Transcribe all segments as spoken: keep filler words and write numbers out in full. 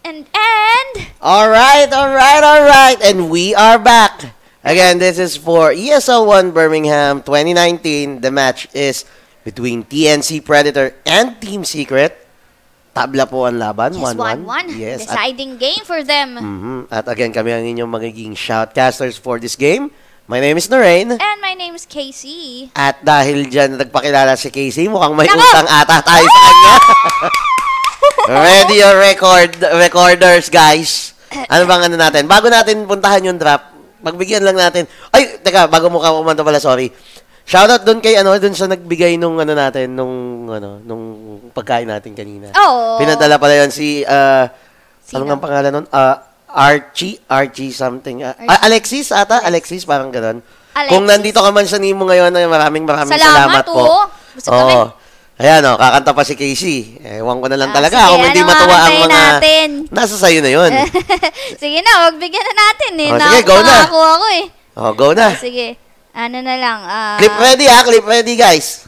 And, and... Alright, alright, alright. And we are back. Again, this is for E S L one Birmingham twenty nineteen. The match is between T N C Predator and Team Secret. Tabla po ang laban, Yes, one one. one one. Yes, Deciding at, game for them. Mm-hmm. At again, kami ang inyong magiging shoutcasters for this game. My name is Noreen. And my name is Casey. At dahil dyan nagpakilala si Casey, mukhang may Nako! utang ata tayo sa kanya. Ready your record, recorders, guys. Ano bang ano natin? Bago natin puntahan yung draft, magbigyan lang natin. Ay, teka, bago mo ka kumanta pala, sorry. Shoutout doon kay ano, doon sa nagbigay nung ano natin, nung ano, nung pagkain natin kanina. Oh. Pinadala pala yan si, uh, ano nga pangalan nun? Uh, Archie, Archie something. Uh, Archie. Alexis ata, Alexis, parang ganun. Alexis. Kung nandito ka man sa Nimo ngayon, maraming maraming Salamat, salamat po. oh. Gusto kami. Oo. Ayan o, kakanta pa si Casey. Ewan ko na lang Ah, talaga sige, kung hindi ano matuwa ang kakantayin mga natin? nasa sayo na yun. Sige na, magbigyan na natin eh. Oh, sige, go na. Nakakuha ako eh. Oh, go na. Ah, sige. Ano na lang. ah, Clip ready ha, clip ready guys.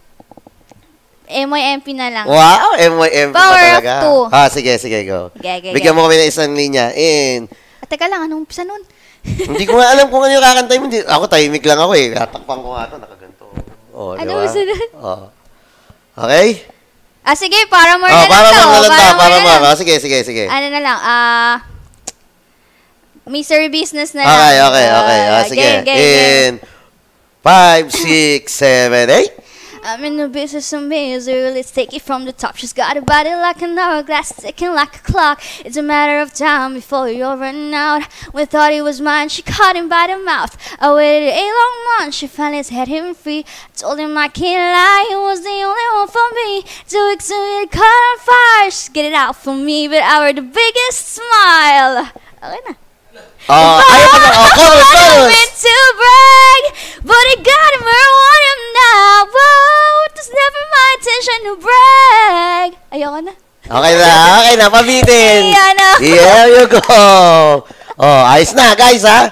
M Y M P na lang. Wow, M Y M P pa Power of talaga. two. Ah, sige, sige, go. Okay, okay, Bigyan okay. mo kami ng isang linya. In. At teka lang, anong umpisa nun? Hindi ko nga alam kung ano yung kakantay mo. Hindi- Ako, tahimik lang ako eh. Tatakpan ko nga ito, nakaganto. Oh, Ano di ba? uso nun? Oh. Okay? Ah, sige, para more Oh, na para lang to. mo na lang ta, para more mo. na lang. Oh, sige, sige, sige. Ano na lang, ah... Misery Business na lang. Okay, okay, okay. Ah, Ah, sige. game, game, game. In five, six, seven, eight. I'm in the business of misery, let's take it from the top. She's got a body like an hourglass, ticking like a clock. It's a matter of time before you're running out. We thought he was mine, she caught him by the mouth. I waited a long month, she finally set him free. Told him I can't lie, he was the only one for me. Two weeks to get caught on fire, just get it out for me. But I wear the biggest smile. Okay na. Oh, ayaw ko na. Oh, chorus, chorus. meant to brag, but it got him where I want him now. Whoa, it was never my intention to brag. Ayoko na. Okay na, okay na. Pabitin. Ayan na. Here you go. Oh, ayos na, guys, ha?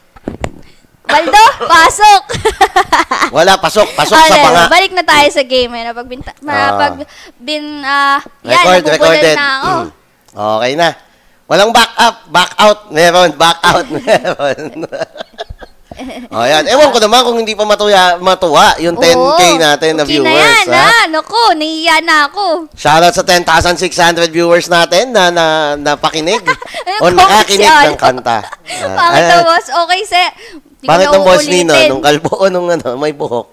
Baldo, pasok. Wala, pasok. Pasok sa Ano, panga. balik na tayo sa game. Eh. Napag, binta, Ah. napag bin, ah, yan, Record, napupulol recorded. na ako. Mm. Okay na. Walang back up, back out. Meron, back out. Meron. Oh, yan. Ewan ko naman kung hindi pa matuya, matuwa yung ten K Oo, natin na okay viewers. na yan, ha? ha? Naku, nahiya na ako. Shoutout sa ten thousand six hundred viewers natin na, na napakinig o Ayun, nakakinig komisyon. ng kanta. Ah, Pangit ah, na boss. Okay, se. Di ko Bakit na ng boss Nino? uulitin. Nung kalbo o nung ano, may buhok?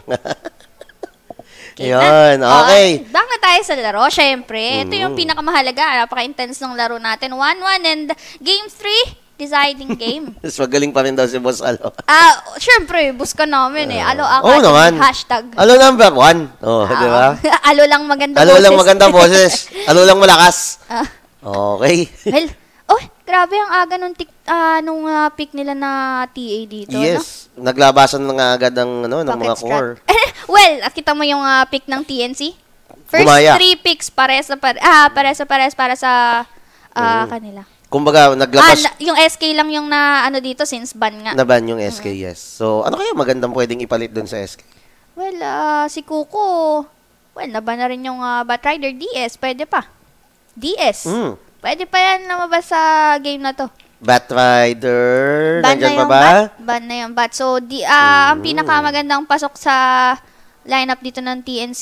Okay Yun, na. okay. Oh, back na tayo sa laro, syempre. Ito yung Mm. pinakamahalaga. Napaka-intense ng laro natin. one one and game three, deciding game. Mas magaling pa rin daw si Boss Alo. Ah, syempre, buska namin eh. Alo Oo Academy, naman. hashtag. Alo number one. Oh, Ah, di ba? Alo lang maganda Alo lang boses. maganda boses. Alo lang malakas. Ah, Okay. well, oh, grabe ang aga nung, tik, ah, nung ah, pick nila na T A dito. No? Yes. Naglabasan na nga agad ng, ano, ng mga Pocket core. strat. Well, kita mo yung ah, pick ng T N C? First Gumaya. three picks pares na pare, ah, pares na pares para sa ah, Mm. kanila. Kumbaga, Ah, naglabas na- yung S K lang yung na ano dito since ban nga. na ban yung S K, yes. So, ano kaya magandang pwedeng ipalit dun sa S K? Well, ah, si Kuko, well, naban na rin yung uh, Batrider D S, pwede pa. D S. Mm. Pwede pa yan lumabas sa game na to. Batrider, Ban na nandyan pa yung ba? bat. Ban na yung bat. So, di, ah, ang Mm. pinakamagandang pasok sa lineup dito ng T N C,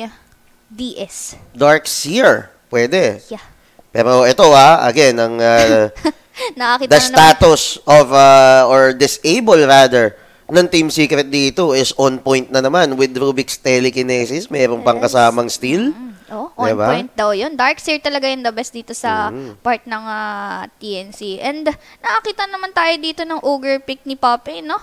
D S. Dark Seer, pwede. Yeah. Pero ito ah, again, ang uh, Nakakita the na naman. status of, uh, or disable rather, ng Team Secret dito is on point na naman with Rubik's Telekinesis. Mayroon pang Yes. kasamang steal. Mm, oh, on Diba? point daw yun. Darkseer talaga yung the best dito sa Mm. part ng ah, T N C. And nakakita naman tayo dito ng ogre pick ni Poppy, no?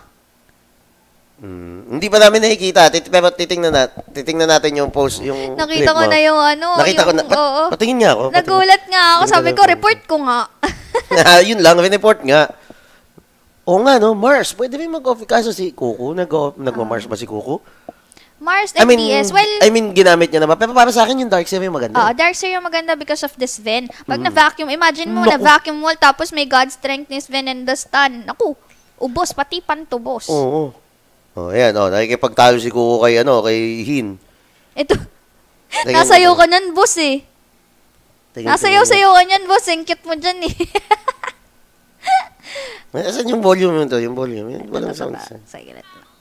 Mm, hindi pa namin nakikita. Tit pero titingnan, nat titingnan natin yung post, yung Nakita clip ko mo. na yung ano. Nakita yung, ko na. Pat, oo. patingin niya ako. patingin. Nagulat nga ako. Tingnan Sabi ko, natin. report ko nga. Ah, yun lang, report nga. Oo nga, no? Mars. Pwede rin mag-off. Kaso si Kuko, nag- nagma-Mars ba si Kuko? Mars I and mean, D S. Well, I mean, ginamit niya naman. Pero para sa akin, yung Dark Seer yung maganda. Ah, Darkseer yung maganda because of this Sven. Pag Mm. na-vacuum, imagine mo, Naku. na-vacuum wall, tapos may God Strength ni Sven and the stun. Naku, ubos, pati pantubos. Oo. Oh, ayan, oh. Nakikipagtalo si Kuko kay, ano, kay Hin. Ito, Tingnan nasayo mo. ko nun, boss eh. Tingin, Nasayaw-sayawan yan, boss. Ang cute mo dyan eh. Asan yung volume yun to? Yung volume. Yung walang Ito sound. ba? Sige, let me.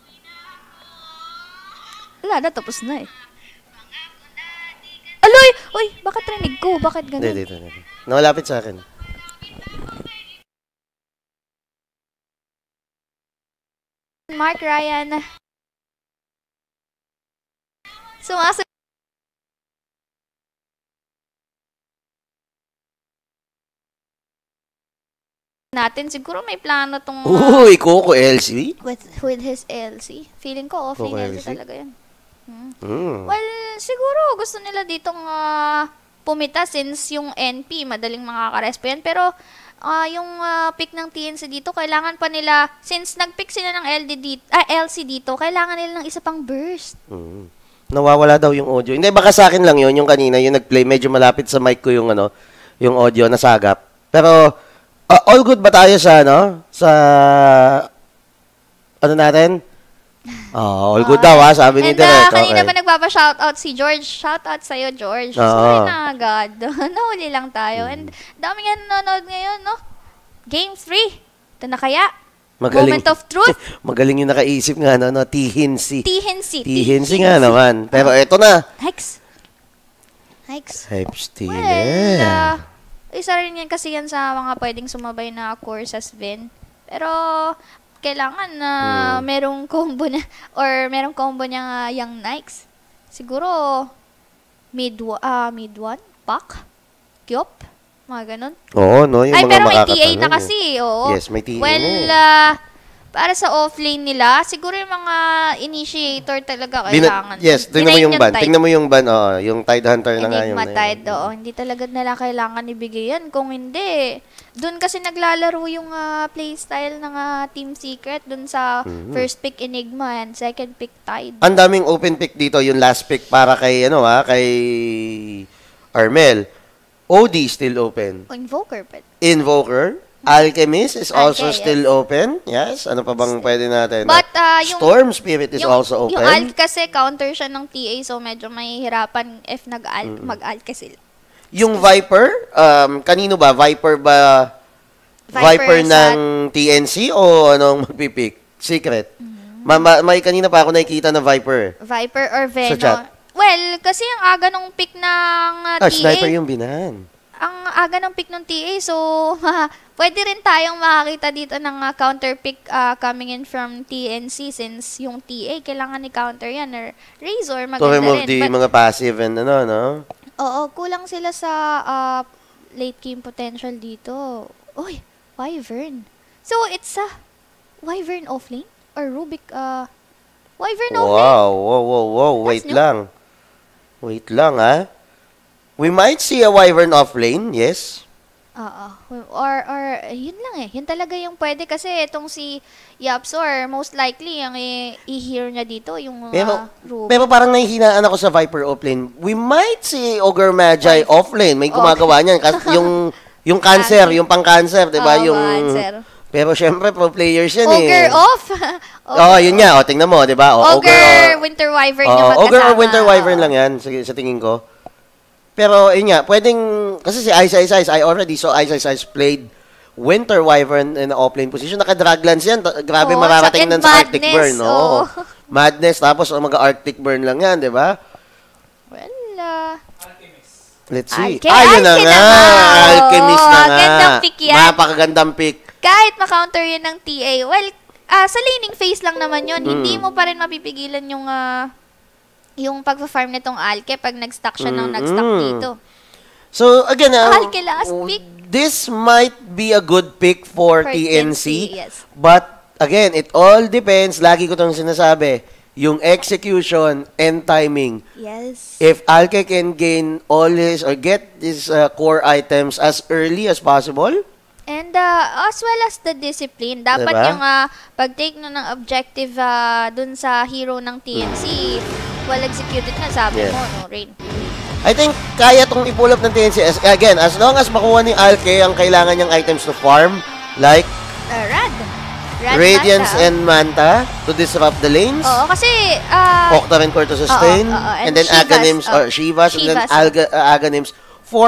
Wala na, tapos na eh. Aloy! Uy, bakit rinig ko? Bakit ganun? Hindi, dito, dito. Nawalapit sa akin. Mark Ryan. Sumasabi natin. Siguro may plano tong uh, Uy, Coco L C? with, with his L C. Feeling ko, offlane Coco L C L C? talaga yan. Hmm. Mm. Well, siguro gusto nila ditong uh, pumita since yung N P, madaling makakarespo yan. Pero uh, yung uh, pick ng T N C dito, kailangan pa nila, since nag-pick sila ng L D dito, ah, L C dito, kailangan nila ng isa pang burst. Mm. Nawawala daw yung audio. Hindi, baka sa akin lang yun, yung kanina, yung nag-play, medyo malapit sa mic ko yung, ano, yung audio, nasagap. Pero, uh, all good ba tayo sa, ano, sa, ano natin? Oh, all good daw, ha, sabi ni And uh, Direk. kanina Okay. pa nagpapa-shoutout si George. Shoutout sa'yo, George. Oo. Sorry na agad. Nahuli lang tayo. And dami nga nanonood ngayon, no? Game three. Ito na kaya? Moment of truth. Magaling yung nakaisip nga, no, no, Tihinsi. Tihinsi. Tihinsi nga naman. Pero eto na. Hikes. Hikes. Hype Stealer. Well, uh, isa rin yan kasi yan sa mga pwedeng sumabay na courses, Vin. Pero, kailangan na uh, Hmm. merong combo na, or merong combo niya uh, yung Nikes. Siguro, mid, uh, mid one, pack, kyop, mga ganun. Oo, no, yung Ay, mga pero may T A makakatanong, na eh. kasi, oo. Yes, may T A Well, na. uh, para sa offlane nila, siguro yung mga initiator talaga kailangan. Bina- yes, tingnan mo Binayin yung ban. Tide. Tingnan mo yung ban, oh, yung Tide Hunter na nga yung. Enigma Tide, oo. Hindi talaga nila kailangan ibigay yan. Kung hindi, doon kasi naglalaro yung uh, playstyle ng uh, Team Secret. Doon sa Mhm. first pick Enigma and second pick Tide. Ang daming open pick dito, yung last pick para kay, ano ha, kay Armel. O D still open. O Invoker, but Invoker. Alchemist is also Alke, still open. Yes. Ano pa bang pwede natin? But, uh, yung- Storm Spirit is yung, also open. yung Alk kasi counter siya ng T A, so medyo mahihirapan if nag-Alk, mag-Alk sila. Yung Viper, um, kanino ba? Viper ba? Viper, Viper sa- ng T N C o anong magpipick? Secret. Ma- ma- may kanina pa ako nakikita na Viper. Viper or Venom. chat. Well, kasi ang aga nung pick ng uh, Ah, T A, sniper yung binahan. ang aga ng pick ng T A, so pwede rin tayong makakita dito ng uh, counter pick uh, coming in from T N C since yung T A, kailangan ni counter yan. Or Razor, To maganda remove rin. the But, mga passive and ano, no? oo, kulang sila sa uh, late game potential dito. Uy, Wyvern. So, it's a Wyvern offlane? Or Rubik, uh, Wyvern offlane? Wow, wow, wow, wow. Wait That's new. lang. Wait lang, ha? We might see a Wyvern off lane, yes. Oo. Or, or, yun lang eh. Yun talaga yung pwede kasi itong si Yapsor, most likely, yung i- i-hear niya dito, yung uh, Pero, Rubik. pero parang nahihinaan ako sa Viper off lane. We might see Ogre Magi off lane. May gumagawa niyan. Kasi yung, yung cancer, yung pang-cancer, di ba? Oo, yung, cancer. pero syempre, pro players yan Ogre eh. off. Oo, oh, yun nga. O, tingnan mo, di ba? O, Ogre, o- Winter Wyvern Oo, yung magkasama. Ogre or Winter Wyvern Oo. lang yan, sa, sa tingin ko. Pero, yun nga, pwedeng, kasi si Ice Ice Ice, I already saw Ice Ice Ice played Winter Wyvern in the offlane position. Naka-draglands yan. Ta- Grabe Oo, mararating tsaka nan sa Arctic Madness, Burn. oo. Oo. Madness, tapos oh, mag-Arctic Burn lang yan, di ba? Well, uh, Let's see. Alke- Ayun na Alke nga. na nga. Alchemist na Oo, nga. gandang pick yan. Napakagandang pick. kahit ma-counter yun ng T A, well, ah sa laning phase lang naman yun. Mm. Hindi mo pa rin mapipigilan yung ah, yung pagpa-farm nitong Alke pag nag-stack siya ng Mm, nag-stack mm. dito. So, again, uh, Alke last pick. this might be a good pick for, For T N C. T N C, yes. But, again, it all depends, lagi ko itong sinasabi, yung execution and timing. Yes. If Alke can gain all his, or get his uh, core items as early as possible, And uh, as well as the discipline, dapat Diba? yung uh, pag-take no ng objective uh, dun sa hero ng T N C, well executed na, sabi Yeah. mo, no, Rain? I think kaya itong i-pull up ng T N C. As, again, as long as makuha ni Alke ang kailangan niyang items to farm, like Uh, Rad. Rad Radiance Manta. and Manta to disrupt the lanes, Oo, kasi, uh, Octarine Core to sustain, Oo, oo, and, and then Shivas, Aghanims, oh, or Shivas, and then Shivas. Alga, uh, Aghanims for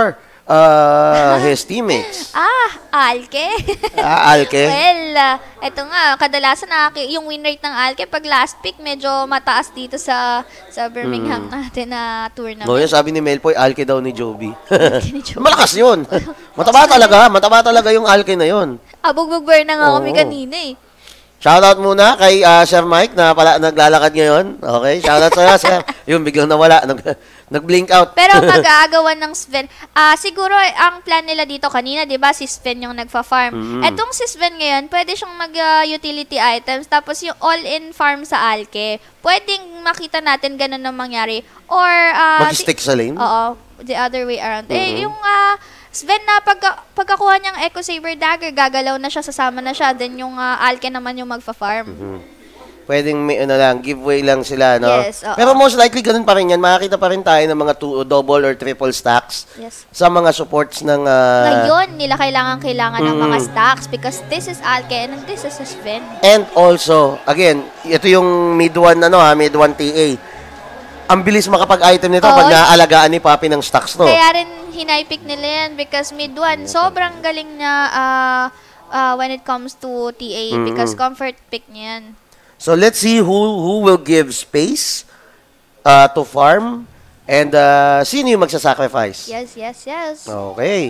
uh, his teammates. Ah, Alke. Ah, Alke. Well, uh, eto nga, kadalasan nakaki- yung win rate ng Alke pag last pick medyo mataas dito sa sa Birmingham natin na tournament. No, yun sabi ni Melpoy, Alke daw ni Joby. Alke ni Joby. Malakas yun. Mataba talaga. Mataba talaga yung Alke na yun. Abugbog-burn na nga kami Oo. kanina eh. Shoutout muna kay uh, Sir Mike na pala naglalakad ngayon. Okay, shoutout sa'yo, Sir. Yung biglang nawala, nag, nag-blink out. Pero mag-aagawan ng Sven, ah siguro eh, ang plan nila dito kanina, di ba, si Sven yung nagfa-farm. Mm. Etong si Sven ngayon, pwede siyang mag-utility items, tapos yung all-in farm sa Alke, pwedeng makita natin ganun na mangyari. Or, ah, Mag-stick sa lane? Oo, the other way around. Eh, Mhm. yung ah, Sven na pagka, pagkakuha niyang Echo Saber Dagger, gagalaw na siya, sasama na siya, then yung ah, Alke naman yung magfa-farm. Mhm. Pwedeng may ano lang, giveaway lang sila, no? Yes, oo. Pero most likely, ganun pa rin yan. Makakita pa rin tayo ng mga two, double or triple stacks Yes. sa mga supports ng... ah, Ngayon, nila kailangan-kailangan ng mga Mm. stacks because this is Alke and this is Sven. And also, again, ito yung mid one, ano ha, mid one T A. Ang bilis makapag-item nito Oo. pag naaalagaan ni Papi ng stocks to. Kaya rin hinaypick nila yan because mid one, sobrang galing niya ah, ah, when it comes to T A Mm-mm. because comfort pick niya yan. So let's see who who will give space uh, to farm and uh, sino yung magsasacrifice. Yes, yes, yes. Okay.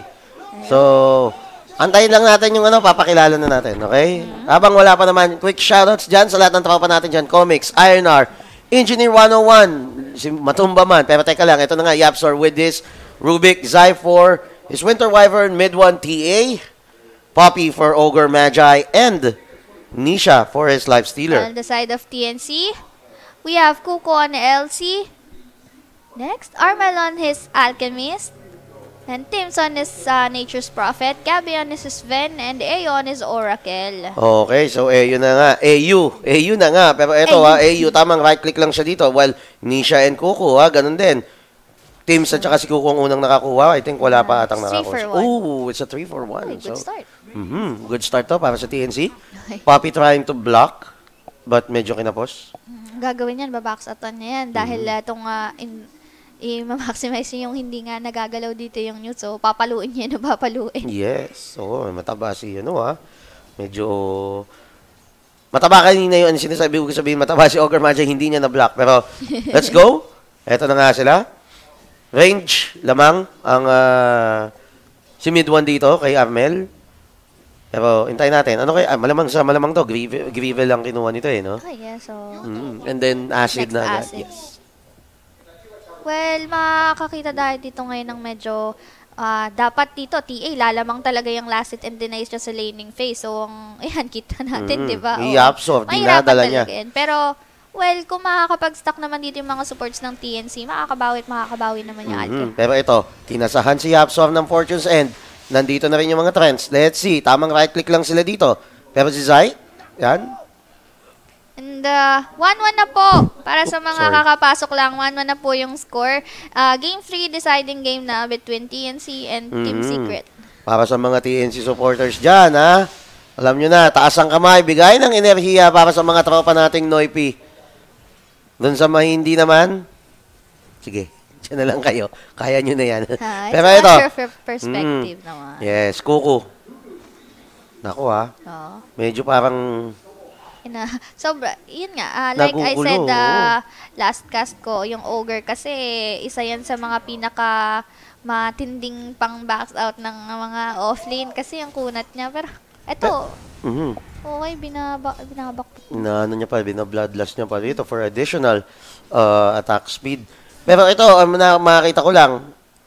So, antayin lang natin yung ano, papakilala na natin, okay? Habang wala pa naman, quick shoutouts dyan sa lahat ng tropa natin dyan. Comics, I N R, Engineer one oh one, si Matumba man. Pero teka lang, ito na nga, Yapsor with this, Rubik, Zy four, his Winter Wyvern, Mid one T A, Poppy for Ogre Magi, and Nisha for his Life Stealer. On the side of T N C, we have Kuko on L C. Next, Armel on his Alchemist. And Tim's on his uh, Nature's Prophet. Gabby on his Sven. And A on his Oracle. Okay, so A U na nga. A U. A U na nga. Pero ito A U. ha, A U, tamang right-click lang siya dito. While Nisha and Kuko ha, ganun din. Teams at saka si Kuko ang unang nakakuha. I think wala pa atang It's three nakakuha. for one. Ooh, it's a three for one. Uy, good So, start. mhm, good start to para sa T N C. Okay. Poppy trying to block, but medyo kinapos. Mm, Gagawin yan, babox aton niya yan. Dahil Mm-hmm. uh, itong uh, in, i-maximize niya yung hindi nga nagagalaw dito yung newt. So, papaluin niya na papaluin. Yes. Oo, mataba si ano ha. Medyo... Mataba kanina yun. Sinasabi ko sabihin, mataba si Ogre Magi, hindi niya na-block. Pero, let's go. Eto na nga sila. Range, lamang, ang ah, si mid one dito, kay Armel. Pero, hintayin natin. Ano kay, ah, malamang sa malamang to, Grieve, Grieve lang kinuha nito eh, no? Okay, yeah, so... Mm. And then, acid Next na agad. acid. Yes. Well, makakakita tayo dito ngayon ng medyo... ah, dapat dito, T A, lalamang talaga yung last hit and denies siya sa laning phase. So, ang, ayan, kita natin, Mm. di ba? Oo. I-absorb, Mahirapan dinadala niya. talaga yan. Pero, well, kung makakapag-stock naman dito yung mga supports ng T N C, makakabawi at makakabawi naman yung Alke. Mhm. Pero ito, tinasahan si Yapsov ng Fortune's End. Nandito na rin yung mga trends. Let's see. Tamang right-click lang sila dito. Pero si Zai, yan. And uh, one one na po para sa mga sorry. kakapasok lang. one one na po yung score. Uh, game three deciding game na between T N C and Team Mhm. Secret. Para sa mga T N C supporters dyan, ha? Alam nyo na, taas ang kamay. Bigay ng enerhiya para sa mga tropa nating Noipi. Doon sa mga hindi naman, sige, dyan na lang kayo. Kaya nyo na yan. Ha, it's Pero a ito, matter of perspective mm, naman. yes, Kuko. Naku ha, Oo. medyo parang Ina, sobra, yun nga, ah, like I Nagugulo, said, oo. ah, last cast ko, yung Ogre kasi, isa yan sa mga pinaka matinding pang box out ng mga offlane kasi yung kunat niya. Pero, eto, mhm, okay, binaba, binabak. na ano niya pa, bina-bloodlust niya pa dito for additional uh, attack speed. Pero ito, um, na, makakita ko lang,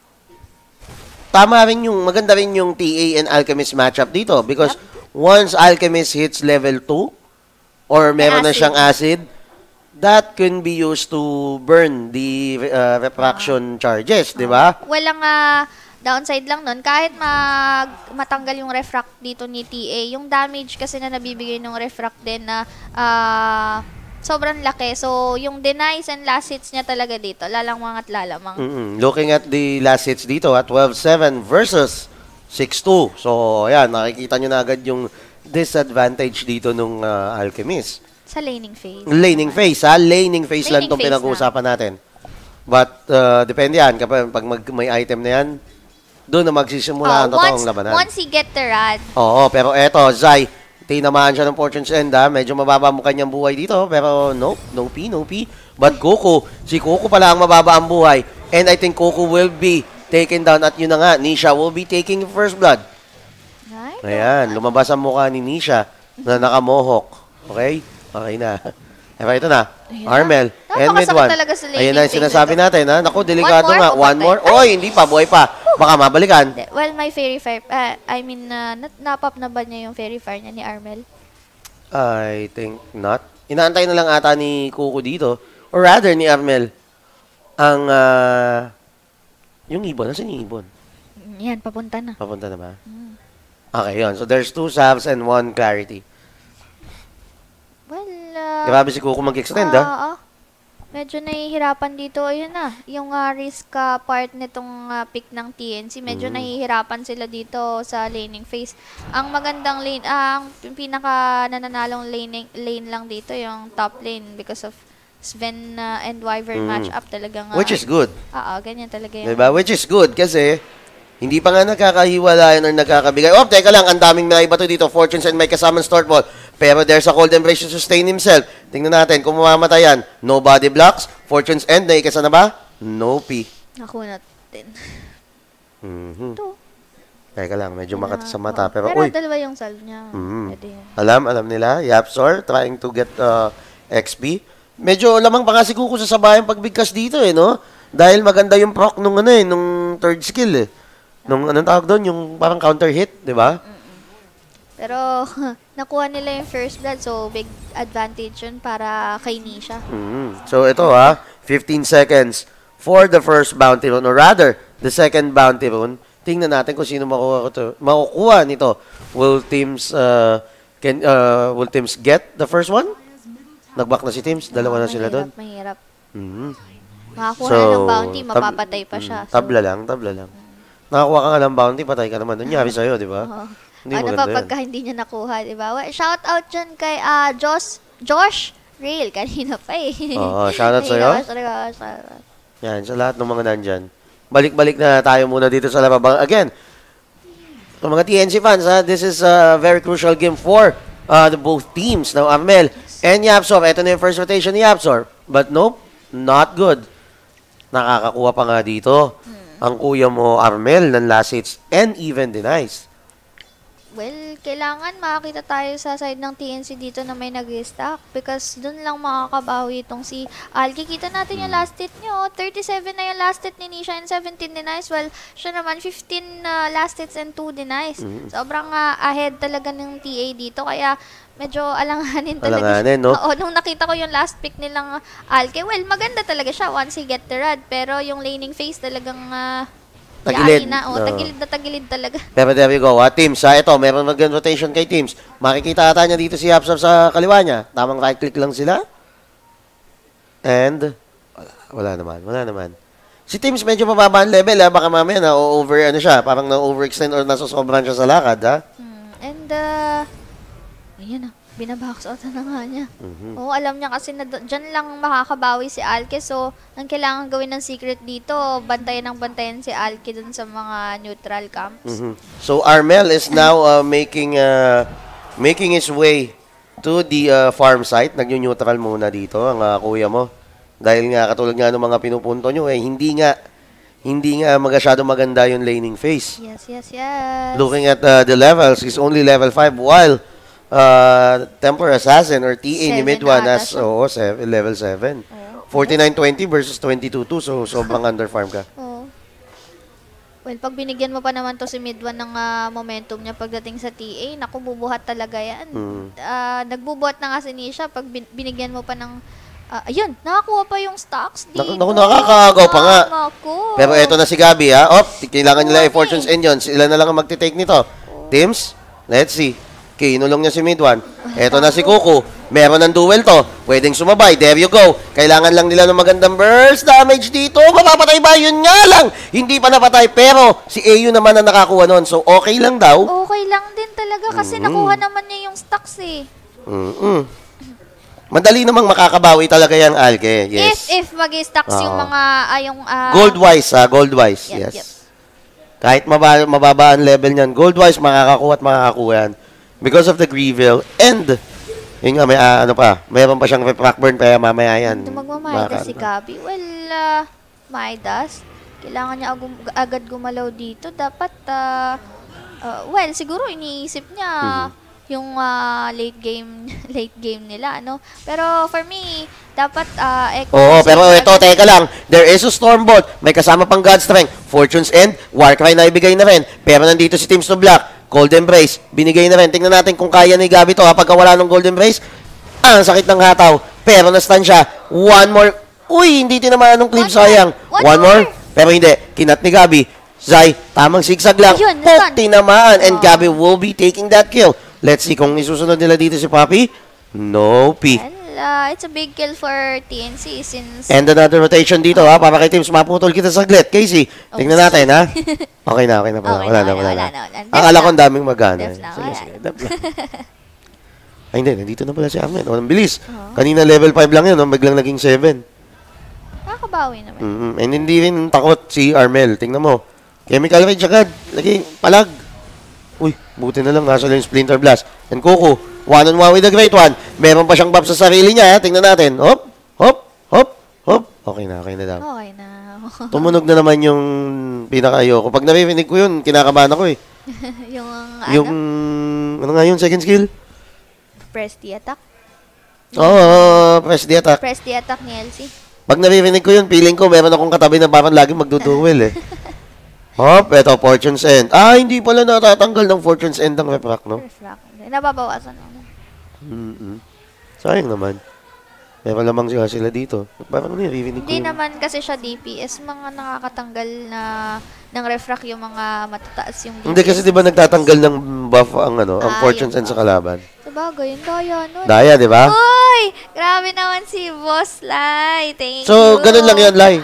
tama rin yung, maganda rin yung T A and Alchemist matchup dito because once Alchemist hits level two or meron na acid. siyang acid, that can be used to burn the uh, refraction charges, di ba? Walang ah, downside lang nun. Kahit mag, matanggal yung refract dito ni T A, yung damage kasi na nabibigay ng refract din na ah, sobrang laki. So, yung denies and last hits niya talaga dito, lalamang at lalamang. Mm-mm. Looking at the last hits dito, at twelve seven versus six two. So, ayan, nakikita nyo na agad yung disadvantage dito nung uh, Alchemist. Sa laning phase. Laning phase, ha? Laning phase lang Laning itong phase pinag-uusapan natin. But, uh, depende yan. Kapag pag mag, may item na yan, doon na magsisimula ang Oh, totoong once, labanan. once he get the rod, Oo, pero eto, Zai, tinamaan siya ng Fortune's End, ha? Medyo mababa mo kanyang buhay dito, pero nope, no P, no P. But Coco, si Coco pala ang mababa ang buhay. And I think Coco will be taken down at yun na nga, Nisha will be taking first blood. right? Ayan, lumabas ang mukha ni Nisha na nakamohok. Okay? Okay na. Pero ito na, Ayan. Armel, and mid Napakasakit one. talaga sa laning Ayan na yung phase sinasabi ito. natin, ha? Naku, delikado One more nga. o One patay? more. Oy, hindi pa, buhay pa. Baka mabalikan. Hindi. Well, may fairy fire. Uh, I mean, uh, nat- napap na ba niya yung fairy fire niya ni Armel? I think not. Inaantay na lang ata ni Kuko dito. Or rather, ni Armel. Ang, ah... yung ibon. Nasaan yung ibon? Yan, papunta na. Papunta na ba? Okay, yun. So, there's two salves and one clarity. Well, uh, Grabe si Kuko mag-extend, ha? ah, ah. Medyo nahihirapan dito. Ayun na, yung uh, risk uh, part nitong uh, pick ng T N C, medyo Mm. nahihirapan sila dito sa laning phase. Ang magandang lane, ah, ang pinaka nananalong lane, lane lang dito, yung top lane because of Sven uh, and Wyvern Mm. match-up talagang. Uh, Which is good. Oo, ganyan talaga yung... Diba? Which is good kasi hindi pa nga nagkakahiwalayan or nagkakabigay. Oh, teka lang, ang daming may bato dito. Fortunes and may kasamang Stortball. Pero there's a cold embrace to sustain himself. Tingnan natin kung mamamatay yan. No body blocks. Fortunes end. Naikasa na ba? No P. Nakuha natin. Mhm. Ito. Teka lang, medyo makata sa Oo. mata. Pero, Pero uy, dalawa yung salve niya. Mhm. Pwede yun. alam, alam nila. Yapsor trying to get uh, X P. Medyo lamang pa nga si Kuko sa sabayang pagbigkas dito eh, no? Dahil maganda yung proc nung ano eh, nung third skill eh. Nung anong tawag doon, yung parang counter hit, di ba? Pero, nakuha nila yung first blood, so big advantage yun para kay Nisha. Mhm. So ito ha, fifteen seconds for the first bounty rune, or rather, the second bounty rune. Tingnan natin kung sino makukuha, to, makukuha nito. Will teams, uh, can, uh, will teams get the first one? Nag-back na si teams, dalawa na sila doon. Mahirap, mahirap. Mhm. Makakuha So, na ng bounty, tab- mapapatay pa siya. mm, tabla lang, tabla lang. Nakakuha ka nga ng bounty, patay ka naman. Nangyari sa'yo, di ba? Oo. Hindi Ano maganda pa yun. pagka hindi niya nakuha, di ba? Well, shout out dyan kay ah Josh, Josh Real, kanina pa eh. Oo, shoutout Kanina sa'yo. pa talaga, shoutout. Yan, sa lahat ng mga nandyan. Balik-balik na tayo muna dito sa lababang. Again, sa mga T N C fans, ha, this is a very crucial game for uh, the both teams. Now, Armel and Yapsor. Ito na yung first rotation ni Yapsor. But nope, not good. Nakakakuha pa nga dito. Ang kuya mo, Armel, ng last hits and even denies. Well, kailangan makakita tayo sa side ng T N C dito na may nag-stack because dun lang makakabawi itong si Alki. Kita natin yung last hit nyo. thirty-seven na yung last hit ni Nisha and seventeen denies. Well, siya naman fifteen uh, last hits and two denies. Mm. Sobrang uh, ahead talaga ng T A dito. Kaya medyo alanganin talaga. Alanganin, no? Oo, nung nakita ko yung last pick nilang Alki, well, maganda talaga siya once he get the rod. Pero yung laning phase talagang uh, Tagilid. yaani na. Oh, No. tagilid na tagilid talaga. Pero there you go, ha, teams. Ha, ito, meron mag-rotation kay teams. Makikita ata niya dito si Yapsor sa kaliwa niya. Tamang right-click lang sila. And, wala, wala naman, wala naman. Si teams medyo mababa ang level, ha. Baka mamaya na over, ano siya, parang na-overextend or nasosobran siya sa lakad, ha. Hmm, and, uh, ayan na, binabox out na nga niya. Mhm. Oo, alam niya kasi na do- dyan lang makakabawi si Alke. So, ang kailangan gawin ng secret dito, bantayan ng bantayan si Alke dun sa mga neutral camps. Mhm. So, Armel is now uh, making uh, making his way to the uh, farm site. Nag-neutral muna dito, ang uh, kuya mo. Dahil nga, katulad nga ng mga pinupunto nyo, eh, hindi nga, hindi nga masyado maganda yung laning phase. Yes, yes, yes. Looking at uh, the levels, he's only level five, while uh, Temper Assassin or T A ni Seven Midwan ata as siya. oo, seven, level seven. Oo. forty-nine twenty versus twenty-two two, so sobrang underfarm ka. Oo. Well, pag binigyan mo pa naman to si Midwan ng ah, momentum niya pagdating sa T A, naku, bubuhat talaga yan. Mm. Ah, nagbubuhat na nga si Nisha pag bin- binigyan mo pa ng ah, ayun, nakakuha pa yung stocks dito. Naku, naku, nakakaagaw pa nga. Ah, naku. Pero eto na si Gabi, ha? Op, kailangan nila i-Fortune's End yun. Sila na lang ang magte-take nito. Teams, let's see. Okay, inulong niya si Midwan. Eto na si Kuko. Meron ng duel to. Pwedeng sumabay. There you go. Kailangan lang nila ng magandang burst damage dito. Mapapatay ba? Yun nga lang. Hindi pa napatay. Pero si A U naman ang nakakuha nun. So, okay lang daw. Okay lang din talaga kasi Mm. nakuha naman niya yung stocks eh. Mm-mm. Madali namang makakabawi talaga yung Alke. Yes. If if mag-stocks yung Oo. mga, ah, yung, ah, Gold-wise, ha? Gold-wise. Yep, Yes. yep. Kahit maba, mababa ang level niyan, gold-wise, makakakuha at makakakuha yan. Because of the Greevil. And, yun nga, may uh, ano pa, mayroon pa siyang refract burn, kaya mamaya yan. Ito magmamaidas si Gabi. Well, uh, Maidas, kailangan niya agum agad gumalaw dito. Dapat, uh, uh, well, siguro iniisip niya mm-hmm. yung uh, late game late game nila, ano? Pero for me, dapat uh, Echo. Oo, pero ito, teka lang. There is a Stormbolt. May kasama pang God Strength. Fortune's End, Warcry na ibigay na rin. Pero nandito si Team Snow Black. Golden Brace, binigay na rin. Tingnan natin kung kaya ni Gabi to. Kapag wala ng Golden Brace, ah, ang sakit ng hataw. Pero na-stun siya. One more. Uy, hindi tinamaan ng clip, sayang. One, One more. more. Pero hindi. Kinat ni Gabi. Zai, tamang zigzag lang. Ayun, Pok, tinamaan. And oh. Gabi will be taking that kill. Let's see kung isusunod nila dito si Papi. No, P. Well, uh, it's a big kill for T N C since... And another rotation dito, ha? Para kay Teams, maputol kita saglit. Casey, tingnan natin, ha? Okay na, okay na pala. Okay wala, na, na, wala, wala na. na, wala na. Akala ko ang daming magana. Def na, Sige, wala sige. na. Def na. Ay, hindi. Nandito na pala si Ahmed. O, ang bilis. Uh-huh. Kanina level five lang yun. No? Biglang naging seven. Nakakabawi naman. Mm-hmm. And hindi rin takot si Armel. Tingnan mo. Chemical Rage agad. Naging palag. Uy, buti na lang. Nasa lang yung Splinter Blast. And Coco, one on one with the Great One. Meron pa siyang buff sa sarili niya. Ha? Tingnan natin. Hop, hop, hop, hop. Okay na, okay na daw. Okay na. Tumunog na naman yung pinaka-ayoko. Pag naririnig ko yun, kinakabahan ako eh. yung ano? Yung, ano nga yun, second skill? Press the attack? Oo, oh, press the attack. Press the attack ni L C. Pag naririnig ko yun, feeling ko meron akong katabi na parang lagi magduduel eh. Hop, eto, Fortune's End. Ah, hindi pala natatanggal ng Fortune's End ang refract, no? Refract. Nababawasan naman. Mm-hmm. Sayang naman. Meron lamang sila, sila dito. Parang naririnig ko Hindi yun. naman kasi siya D P S. Mga nakakatanggal na ng refract yung mga matataas yung D P S. Hindi kasi di ba nagtatanggal ng buff ang ano, ang Ah, Fortune's yun End sa ba? kalaban. Sabagay, yung daya nun. Daya, di ba? Uy! Grabe naman si Boss Lai. Thank So, you. ganun lang yun, Lai.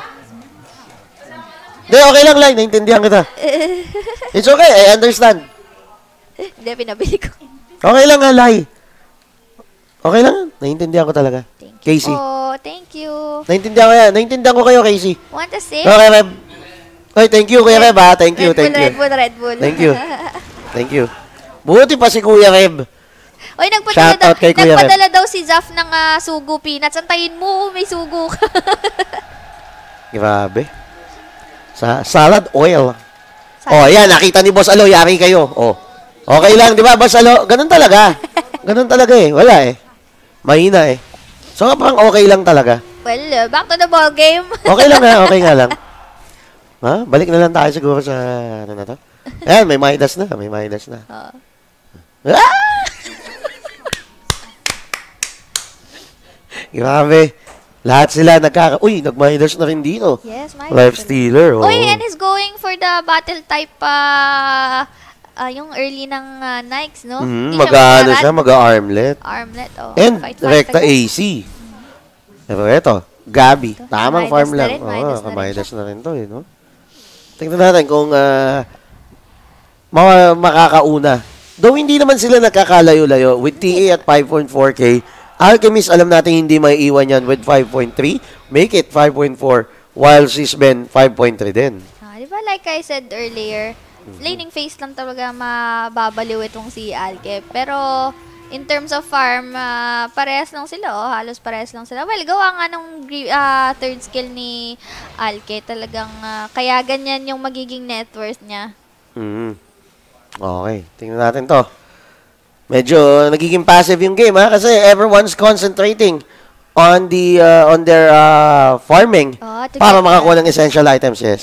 Hindi, okay lang, Lai. Naintindihan kita. It's okay, I understand. Hindi, pinabili ko. Okay lang nga, Lai. Okay lang. Naintindihan ko talaga. Thank you. Casey. Oh, thank you. Naintindihan ko yan. Naintindihan ko kayo, Casey. Want to say? Okay, Reb. Oy, thank you, Kuya Reb, ha? Thank you, Red thank Bull, you. Red Bull, Red Bull. Thank you. Thank you. Buti pa si Kuya Reb. Oy, nagpadala, Shout daw, out kay Kuya nagpadala daw si Zaf ng uh, sugo peanuts. Antayin mo, may sugo ka. Grabe. Sa salad oil. Salad. Oh, yan. Nakita ni Boss Alo. Yari kayo. Oh. Okay lang, di ba, Boss Alo? Ganun talaga. Ganun talaga eh. Wala eh. Mahina eh. So, parang okay lang talaga. Well, uh, back to the ball game. Okay lang ha. Okay nga lang. Ha? Balik na lang tayo siguro sa ano na to. Ayan, may Midas na. May Midas na. Uh. Ah! Grabe. Lahat sila nagkaka... Uy, nag-Midas na rin dito. Yes, my Life Stealer. Oh. Uy, and he's going for the battle type uh, uh, yung early ng uh, Nikes, no? Mm, Hindi mag-ano siya siya, mag-armlet. Armlet, oh. And Fight, fight, Recta agad. A C. Pero eto, Gabi. Ito, Tamang Midas farm na lang. rin, Oo, Midas na rin Midas siya. na rin to eh, no? Tingnan natin kung uh, ma- makakauna. Though hindi naman sila nagkakalayo-layo with T A at five point four K, Alchemist, alam natin hindi may iwan yan with five point three. Make it five point four. While Sisben, five point three din. Ah, di ba like I said earlier, Mm-hmm. laning phase lang talaga mababaliw itong si Alke. Pero, in terms of farm, ah, parehas lang sila, oh. Halos parehas lang sila. Well, gawa nga nung ah, third skill ni Alke. Talagang, ah, kaya ganyan yung magiging net worth niya. Mm. Okay, tingnan natin to. Medyo nagiging passive yung game ha kasi everyone's concentrating on the uh, on their uh, farming Oh, to para get makakuha the- ng essential items, yes.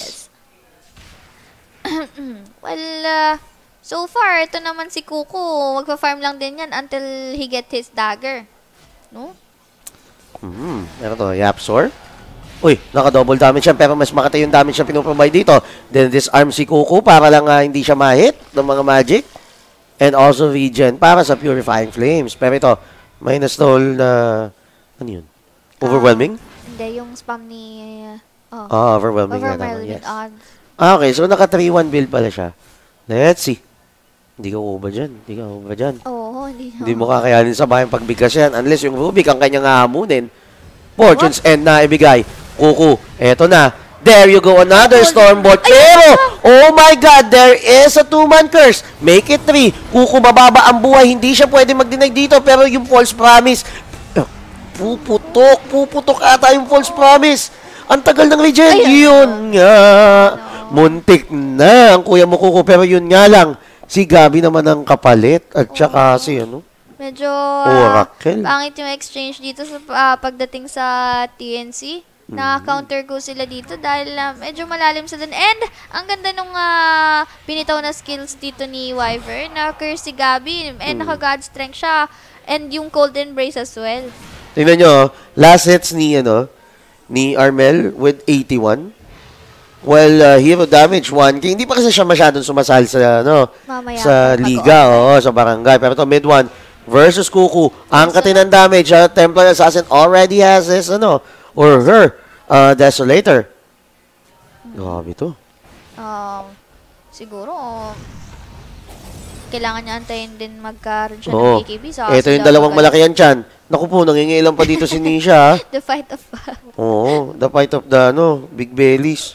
Well, uh, so far, ito naman si Kuko. Magpa-farm lang din yan until he get his dagger. No? Mhm. Ano to, Yapsor? Uy, naka-double damage siya pero mas makatay yung damage siya pinoprovide dito. Then disarm si Kuko para lang uh, hindi siya ma-hit ng mga magic. And also regen para sa Purifying Flames. Pero ito, minus toll na, ano yun? Overwhelming? Ah, hindi, yung spam ni... Uh, oh, Ah, overwhelming na naman, overwhelming yes. odds. Ah, okay. So, naka three one build pala siya. Let's see. Hindi ka uba dyan. Hindi ka uba dyan. Oo, hindi. Hindi mo kakayanin sa bayan pagbigkas yan. Unless yung Rubik ang kanyang hahamunin. Fortune's End na ibigay. Kuku. Eto na. There you go, another Stormbolt. Pero, oh my God, there is a two-man curse. Make it three. Kuko mababa ang buhay, hindi siya pwede mag-deny dito. Pero yung false promise, puputok, puputok ata yung false promise. Ang tagal ng regen. Yun nga. Muntik na ang kuya mo, Kuko. Pero yun nga lang, si Gabi naman ang kapalit. At saka si ano? Medyo uh, Oracle. pangit yung exchange dito sa uh, pagdating sa T N C. Na-counter ko sila dito dahil uh, medyo malalim sila. And ang ganda nung uh, pinitaw na skills dito ni Wyvern. Na curse si Gabi. And hmm. naka-God strength siya. And yung cold embrace as well. Tingnan nyo, last hits ni, ano, ni Armel with eighty-one. Well, uh, hero damage one K. Hindi pa kasi siya masyadong sumasal sa, ano, Mamaya sa liga, oo, sa barangay. Pero ito, mid one versus Kuku. Ang katinang damage, uh, Templar Assassin already has his, ano, or her, uh, Desolator. Grabe ito. Um, siguro, um, kailangan niya antayin din magkaroon siya Oo. ng A K B. So, ito yung dalawang malaki yan dyan. Naku po, nangingilam pa dito si Nisha. The fight of... Oo, the fight of the, ano, big bellies.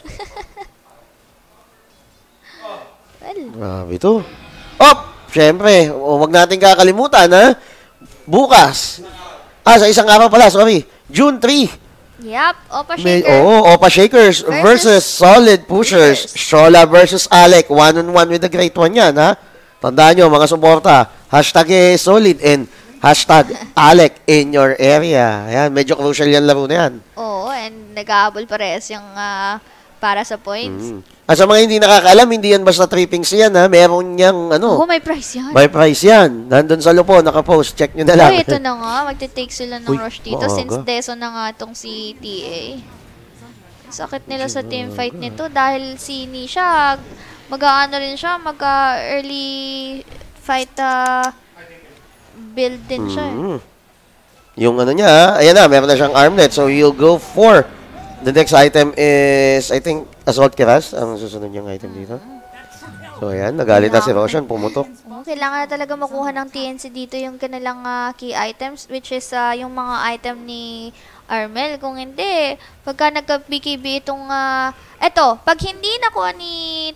well, Grabe ito. Oh, syempre, oh, wag natin kakalimutan, ha? Bukas. Ah, sa isang araw pala, sorry. June third. yep, Opa May, Shaker. oo, Opa Shakers versus, Versus Solid Pushers. Pushers. Shola versus Alec. One-on-one with the great one yan, ha? Tandaan nyo, mga suporta. Hashtag eh, Solid and hashtag Alec in your area. Ayan, medyo crucial yan laro na yan. Oo, and nag-aabol pares yung ah, para sa points. Mm. At sa mga hindi nakakaalam, hindi yan basta trippings yan, ha? Meron niyang, ano, Oo, may price yan. may price yan. Nandun sa lupo, nakapost. Check nyo na lang. Uy, ito na nga. Magte-take sila ng Uy, rush dito maaga. since Deso na nga itong si T A. Sakit nila sa team fight nito dahil si Nisha, mag-aano rin siya, mag-early fight uh, build din siya. Eh. Mm. Yung ano niya, ayan na, meron na siyang armlet. So, you'll go for the next item is, I think, Assault Keras. Ang susunod niyang item dito. So, ayan, nagalit na si Roshan, pumutok. Oh, kailangan na talaga makuha ng T N C dito yung kanilang uh, key items, which is uh, yung mga item ni Armel. Kung hindi, pagka nagka-B K B itong, uh, eto, pag hindi nakuha ni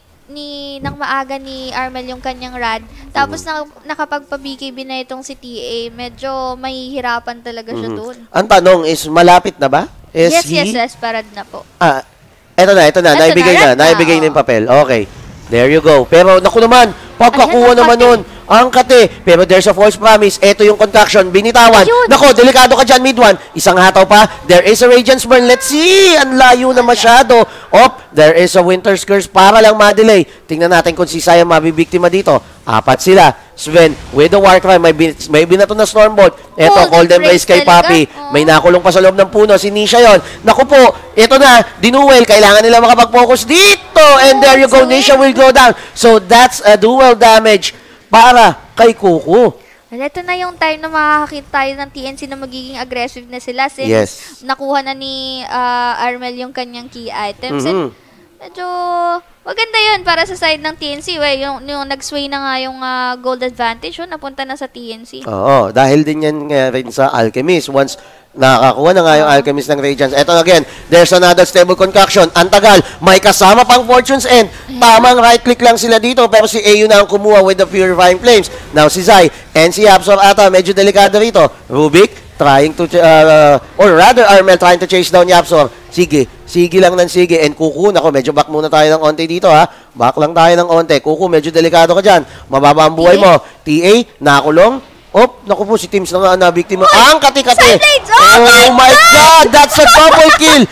ni nang maaga ni Armel yung kanyang rad, tapos na, nakapagpa-B K B na itong si T A, medyo mahihirapan talaga siya doon. Ang tanong is, malapit na ba? Is Yes, he? yes, yes, parad na po. Ah, eto na, eto na, Eto naibigay na, na, red na, naibigay na oh. yung papel. Okay, there you go. Pero, naku naman, pagkakuha Ayan, ang naman kate. nun, ang kate. Pero there's a false promise. Eto yung contraction, binitawan. Ayun. Nako, delikado ka dyan, mid one. Isang hataw pa. There is a Radiance Burn. Let's see. Ang layo na masyado. Op, there is a Winter's Curse para lang ma-delay. Tingnan natin kung si Saya mabibiktima dito. Apat sila. Sven, with the Warcry, may, bin may binato na Stormbolt. Eto, Cold Cold Embrace Embrace kay talaga. Papi. Oh. May nakulong pa sa loob ng puno. Si Nisha yon. Naku po, ito na, dinuel. Kailangan nila makapag-focus dito. And there you go, Nisha will go down. So, that's a dual damage para kay Kuku. Well, ito na yung time na makakakita tayo ng T N C na magiging aggressive na sila since Yes. nakuha na ni uh, Armel yung kanyang key items. Mhm. And medyo maganda yun para sa side ng T N C. Well, yung, yung nag-sway na nga yung uh, gold advantage, yun, napunta na sa T N C. Oo, dahil din yan nga rin sa Alchemist. Once nakakuha na nga yung Alchemist ng Radiance. Ito again, there's another stable concoction. Ang tagal, may kasama pang Fortune's End. Tamang right-click lang sila dito, pero si Ayu na ang kumuha with the Purifying Flames. Now si Zai and si Absol ata, medyo delikado rito. Rubik, trying to, uh, or rather Armel trying to chase down Yapsor. Sige, sige lang ng sige. And Kuku, nako, medyo back muna tayo ng onte dito, ha. Back lang tayo ng onte. Kuku, medyo delikado ka dyan. Mababa ang buhay mo. T A, nakulong. Op, naku po, si Teams na nga na biktima. Ang kati-kati. Sideblades! Oh, Oh my God! That's a double kill!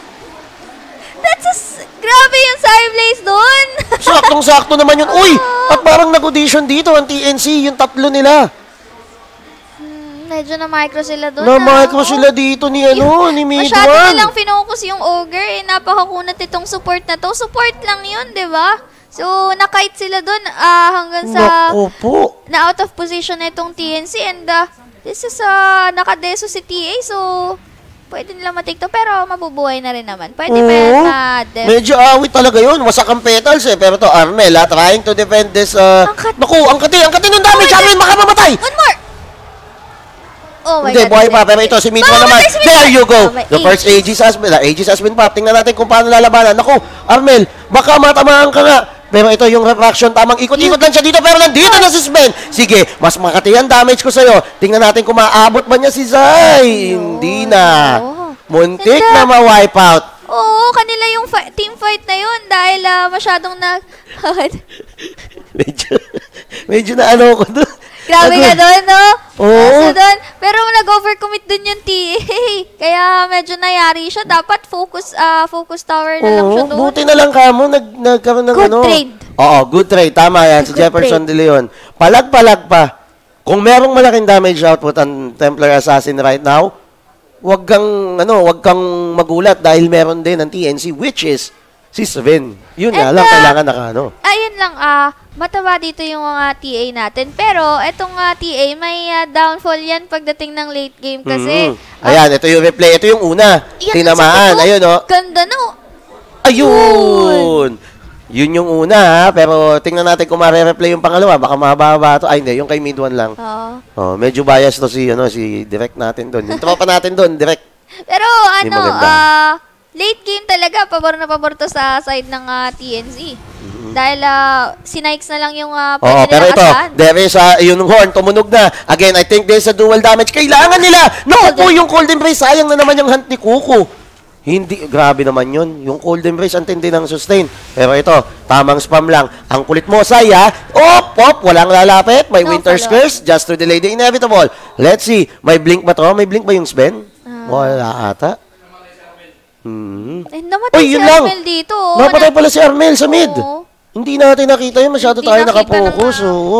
That's a... s- Grabe yung Cyberlaze doon! Saktong-sakto naman yun. Uy! At parang nag-audition dito ang T N C, yung tatlo nila. Hmm, medyo na micro sila doon. Na-micro ah. sila dito ni, ano, ni Mid Masyado One. nilang finocus yung Ogre. Eh, napakakunat itong support na to. Support lang yun, di ba? So, nakite sila doon ah, hanggang sa... Naku po. na out of position na itong T N C and uh, this is uh, nakadeso si T A, so pwede nila matikto pero mabubuhay na rin naman. Pwede Oo. ba yan ma-def? Medyo awit talaga yun. Wasak ang petals eh. Pero to Armel, ha, trying to defend this. Uh... Ang kat- Naku, ang kati, ang kati ng damage. Oh my Armel, baka mamatay. One more! Oh my Hindi, God, buhay pa. hindi. Pero ito, si Midwan Baka naman. matay si Midwan. There you go. Oh, may The first Aegis has been, uh, Aegis has been popped. Tingnan natin kung paano lalabanan. Naku, Armel, baka matamaan ka nga. Pero ito yung refraction, tamang ikot-ikot lang siya dito, pero nandito na si Sven. Sige, mas makati ang damage ko sa'yo. Tingnan natin kung maaabot ba niya si Zai. Hindi na. Muntik na ma-wipe out. Oo, kanila yung fi- team fight na yun dahil ah, masyadong na... medyo, medyo na ano ko doon. Grabe ka doon, no? Oo. Kaso doon, pero nag-overcommit doon yung T A. Kaya medyo nayari siya. Dapat focus ah focus tower na lang siya Oo, doon. buti na lang ka mo, nag, nagkaroon ng Good ano. trade. Oo, good trade. Tama yan, si Good Jefferson trade. De Leon. Palag-palag pa. Kung merong malaking damage output ang Templar Assassin right now, wag kang, ano, wag kang magulat dahil meron din ang T N C, which is si Sven. Yun nga And, lang, uh, kailangan naka, ano. Ayun lang, ah, mataba dito yung mga T A natin. Pero, etong ah, T A, may ah, downfall yan pagdating ng late game kasi. Mm. Ayan, ito yung replay. Ito yung una. Yan, Tinamaan. isa ito. Ayun, oh. Ganda no. Ayun! Yun yung una, ha? Pero tingnan natin kung ma-replay yung pangalawa. Baka mahaba to. Ay, hindi. Yung kay Midwan lang. Oo. Oh, medyo bias to si, ano, si Direct natin doon. Yung tropa natin doon, Direct. Pero, Hindi ano, maganda. ah, late game talaga. Pabor na pabor to sa side ng ah, T N C. Dahil, ah, si Nikes na lang yung uh, Oo, pwede pero nila ito, asahan. there is a, yung horn, tumunog na. Again, I think there's a dual damage. Kailangan nila. Naku po, yung Cold Embrace. Sayang na naman yung hunt ni Kuko. Hindi, grabe naman yun. Yung Cold Embrace, ang tindi ng sustain. Pero ito, tamang spam lang. Ang kulit mo, Saya. Op, op, walang lalapit. May No Winter's follow. Curse just to delay the inevitable. Let's see. May blink ba to? May blink ba yung Sven? Ah. Wala ata. Hmm. Eh, namatay Uy, si yun lang. Armel dito. oh. Napatay Na- pala si Armel sa mid. Oo. Hindi natin nakita yun. Masyado Hindi tayo nakita nakapokus. ng, ah, Oo.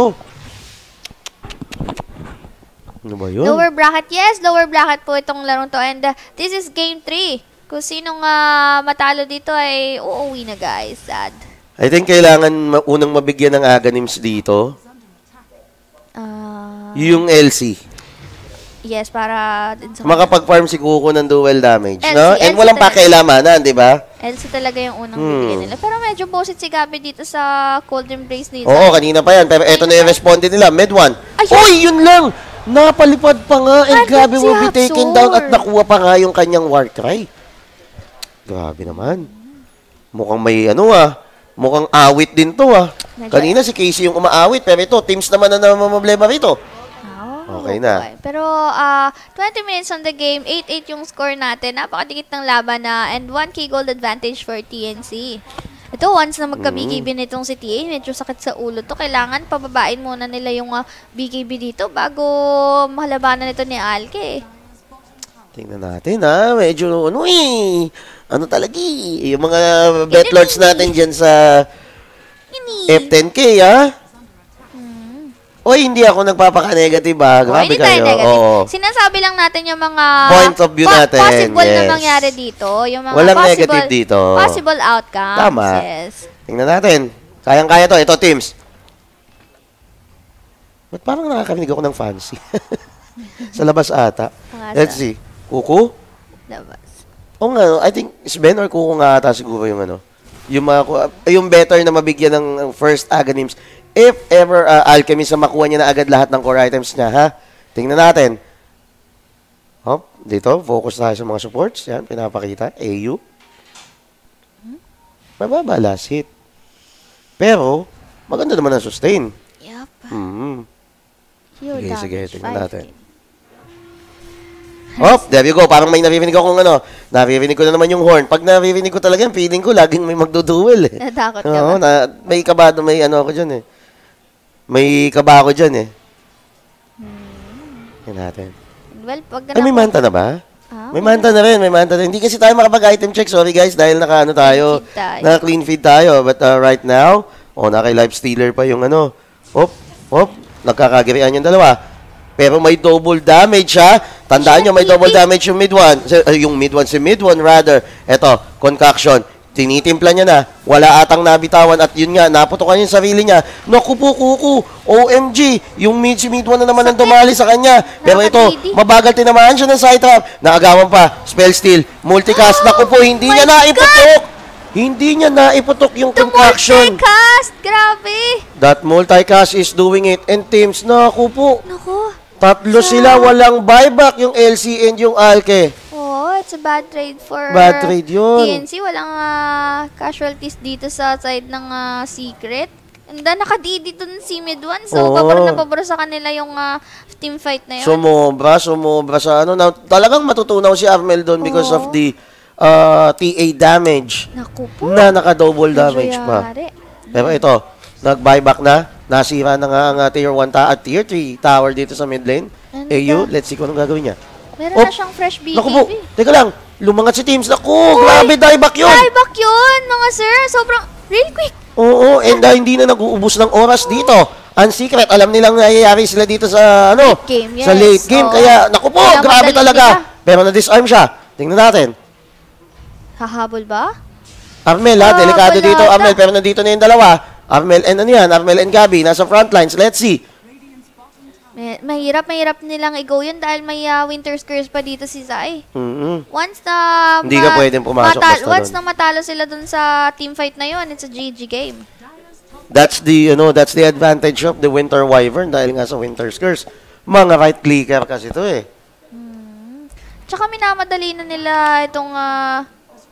Ano ba yun? Lower bracket, yes, lower bracket po itong larong to. And uh, this is game three. Kung sinong uh, matalo dito ay uuwi na, guys. Sad. I think kailangan ma- unang mabigyan ng Aganims dito. Uh, Yung L C. yes, para din sa Makapag-farm si Kuko ng dual damage, L C, no? L And C walang talaga. pakialamanan, di ba? L C talaga yung unang Hmm. bibigyan nila. Pero medyo bosit si Gabi dito sa Cold Embrace dito. Oo, kanina pa yan. Pero eto na yung responde nila. Mid one. Ayun! Uy, yun lang! Napalipad pa nga. And Andun grabe si will be taken Haxor. down at nakuha pa nga yung kanyang war cry. Grabe naman. Mukhang may ano ah. Mukhang awit din to ah. Medyo- Kanina si Casey yung umaawit. Pero ito, teams naman na namamblema rito. Oh, Okay na. Pero ah twenty minutes on the game, eight eight yung score natin. Napakadikit ng laban na and one key gold advantage for T N C. Ito, once na magka-B K B nitong si T A, medyo sakit sa ulo to. Kailangan pababain muna nila yung ah, B K B dito bago mahalabanan nito ni Alke. Tingnan natin ha. Medyo ano eh. Ano talaga eh. Yung mga bet lords natin dyan sa F ten K ha. Oy, hindi ako nagpapaka-negative ha. Oh, Grabe hindi tayo kayo. negative. Oo. Sinasabi lang natin yung mga Point of view natin, possible na yes. mangyari dito. Yung mga Walang possible, negative dito. Possible outcomes. Tama. Yes. Tingnan natin. Kayang-kaya to. Ito, teams. Ba't parang nakakarinig ako ng fancy? Sa labas ata. Mga Let's sa- see. Kuko? Labas. O nga, I think Sven or Kuko nga ata siguro yung ano. Yung, mga, ku- yung better na mabigyan ng ng first Aganims. If ever uh, Alchemist na makuha niya na agad lahat ng core items niya, ha? Tingnan natin. Hop, dito, focus tayo sa mga supports. Yan, pinapakita. A U. Mababa last hit. Pero, maganda naman ang sustain. Yup. Mm-hmm. Your Sige, sige, damage, tingnan five natin. K. Hop, there you go. Parang may naririnig akong ano. Naririnig ko na naman yung horn. Pag naririnig ko talaga, feeling ko laging may magduduel eh. Natakot ka Oo, ba? na, may kabado, may ano ako dyan eh. May kaba ako dyan eh. Yan natin. Well, pag Ay, may manta na ba? Ah, May manta na rin, may manta na rin. Hindi kasi tayo makapag-item check. Sorry guys, dahil naka ano tayo. Clean feed tayo. Naka clean feed tayo. But uh, right now, oh, naka live stealer pa yung ano. Hop, hop. Nagkakagirian yung dalawa. Pero may double damage ha. Tandaan nyo, may double damage yung mid one. Si- uh, yung mid one, si mid one rather. Eto, concoction. Tinitimpla niya na. Wala atang nabitawan. At yun nga, naputokan yung sarili niya. Naku po, kuku. O M G. Yung mid, si mid one na naman ang dumali sa kanya. Pero ito, Nakaka-greedy. mabagal tinamaan siya ng side trap. Naagawan pa. Spell steal. Multicast. Naku po, hindi Oh niya my naiputok. Hindi niya naiputok yung The concoction. multicast! Grabe! That multicast is doing it. And teams, naku po. Naku. Tatlo sila, walang buyback, yung L C and yung Alke. Oh, it's a bad trade for Bad trade yun. T N C. Walang ah, casualties dito sa side ng ah, Secret. And then, naka-D D dun si Mid one. So, Oo. pabor na pabor sa kanila yung ah, team fight na yun. Sumobra, sumobra sa ano. Na, talagang matutunaw si Armel doon because Oo. of the uh, T A damage Naku po. na naka-double Medyo damage pa. yari. Pero ito, nag-buyback na. Nasira na nga ang uh, tier one ta at tier three tower dito sa mid lane. And, A U, uh, let's see kung anong gagawin niya. Meron Op. na siyang fresh B K B. Naku po, teka lang. Lumangat si Teams. Naku, grabe, dieback yun. Dieback yun, mga sir. Sobrang, real quick. Oo, and uh, hindi na nag-uubos ng oras dito. Ang secret, alam nilang nangyayari sila dito sa ano, Late game, yes. sa late game. Oo. Kaya, naku po, Kaya grabe madali talaga. sila. Pero na-disarm siya. Tingnan natin. Hahabol ba? Armel ha, Ah, delikado wala dito ata. Armel, pero nandito na yung dalawa. Armel and ano yan, Armel and Gabby, nasa front lines. Let's see. May, mahirap, mahirap nilang i-go yun dahil may ah, Winter's Curse pa dito si Zai. Mm-hmm. Once na Hindi ka pwedeng pumasok matal- basta once dun. na matalo sila dun sa team fight na yun, it's a G G game. That's the, you know, that's the advantage of the Winter Wyvern dahil nga sa Winter's Curse. Mga right clicker kasi to eh. Tsaka minamadali na nila itong ah,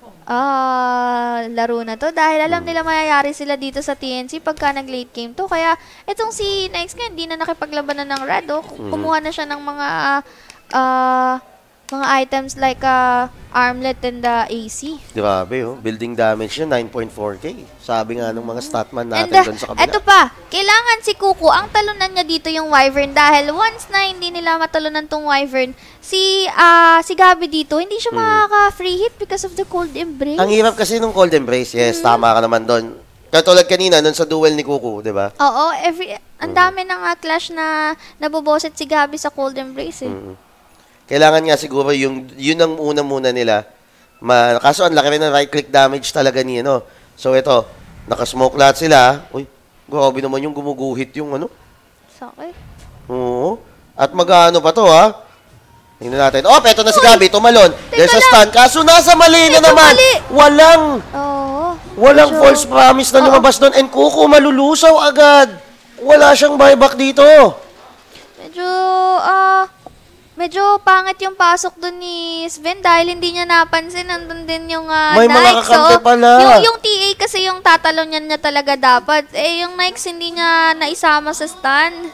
ah, laro na to dahil alam nila mayayari sila dito sa T N C pagka nag-late game to. Kaya itong si Nix nga, hindi na nakipaglabanan ng Red. Oh. Kumuha na siya ng mga ah, mga items like ah, armlet and the A C. Grabe oh, building damage niya nine point four K. Sabi nga ng mga statman And natin uh, doon sa kabila. eto pa, kailangan si Kuko ang talunan niya dito yung Wyvern dahil once na hindi nila matalunan tong Wyvern, si ah si Gabi dito, hindi siya makaka-free hit because of the cold embrace. Ang hirap kasi nung cold embrace. Yes, tama ka naman doon. Katulad kanina, doon sa duel ni Kuku, di ba? Oo, every ang dami ng ah, clash na naboboset si Gabi sa cold embrace eh. Kailangan nga siguro yung, yun ang una muna nila. Ma, kaso ang laki rin ng right click damage talaga niya, no? So ito, nakasmoke lahat sila. Uy, grabe naman yung gumuguhit yung ano. Sakit. Oo. At mag-ano pa to, ha? Tingnan natin. Oh, eto na si Gabi, tumalon. Teka There's a lang. stun. Kaso nasa mali na Medyo naman. mali. Walang, Oo. walang Medyo- false promise na Oo. lumabas doon. And Kuku malulusaw agad. Wala siyang buyback dito. Medyo, ah, medyo pangit yung pasok dun ni Sven dahil hindi niya napansin, nandun din yung uh, May mga Nikes. kakampi So, pala. Yung, yung T A kasi yung tatalon niya, niya talaga dapat. Eh, yung Nikes hindi niya naisama sa stun.